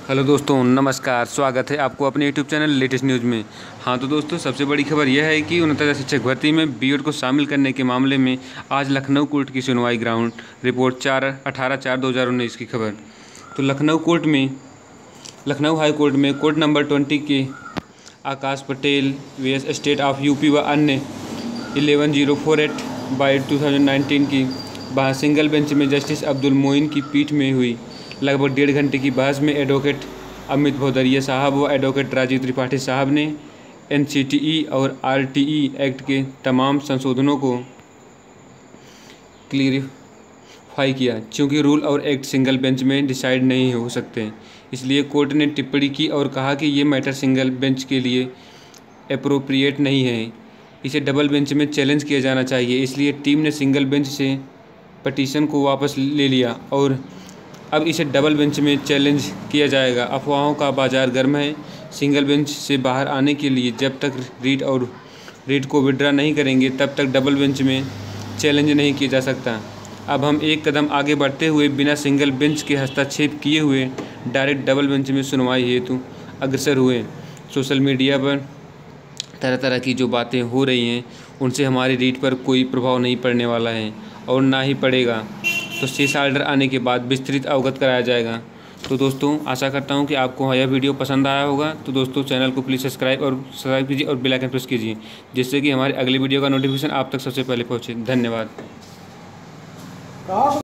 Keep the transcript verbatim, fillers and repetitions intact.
Hello दोस्तों, नमस्कार। स्वागत है आपको अपने यूट्यूब चैनल लेटेस्ट न्यूज़ में। हाँ तो दोस्तों, सबसे बड़ी खबर यह है कि उन्नत शिक्षक भर्ती में बीएड को शामिल करने के मामले में आज लखनऊ कोर्ट की सुनवाई। ग्राउंड रिपोर्ट चार अठारह चार दो हज़ार उन्नीस की खबर। तो लखनऊ कोर्ट में लखनऊ हाई कोर्ट में कोर्ट नंबर ट्वेंटी के Akash Patel vs state of UP व अन्य eleven zero four eight by two thousand nineteen की बहस सिंगल बेंच में जस्टिस अब्दुल मोइन की पीठ में हुई। लगभग डेढ़ घंटे की बहस में एडवोकेट अमित भदौरिया साहब व एडवोकेट राजीव त्रिपाठी साहब ने एनसीटीई और आरटीई एक्ट के तमाम संशोधनों को क्लियरिफाई किया। चूँकि रूल और एक्ट सिंगल बेंच में डिसाइड नहीं हो सकते, इसलिए कोर्ट ने टिप्पणी की और कहा कि ये मैटर सिंगल बेंच के लिए अप्रोप्रिएट नहीं है, इसे डबल बेंच में चैलेंज किया जाना चाहिए। इसलिए टीम ने सिंगल बेंच से पटिशन को वापस ले लिया और अब इसे डबल बेंच में चैलेंज किया जाएगा। अफवाहों का बाजार गर्म है। सिंगल बेंच से बाहर आने के लिए जब तक रीट और रीट को विड्रा नहीं करेंगे तब तक डबल बेंच में चैलेंज नहीं किया जा सकता। अब हम एक कदम आगे बढ़ते हुए बिना सिंगल बेंच के हस्तक्षेप किए हुए डायरेक्ट डबल बेंच में सुनवाई हेतु अग्रसर हुए। सोशल मीडिया पर तरह तरह की जो बातें हो रही हैं उनसे हमारी रीट पर कोई प्रभाव नहीं पड़ने वाला है और ना ही पड़ेगा। तो सेस ऑर्डर आने के बाद विस्तृत अवगत कराया जाएगा। तो दोस्तों, आशा करता हूं कि आपको यह वीडियो पसंद आया होगा। तो दोस्तों, चैनल को प्लीज़ सब्सक्राइब और सब्सक्राइब कीजिए और बेल आइकन प्रेस कीजिए, जिससे कि हमारी अगली वीडियो का नोटिफिकेशन आप तक सबसे पहले पहुंचे। धन्यवाद।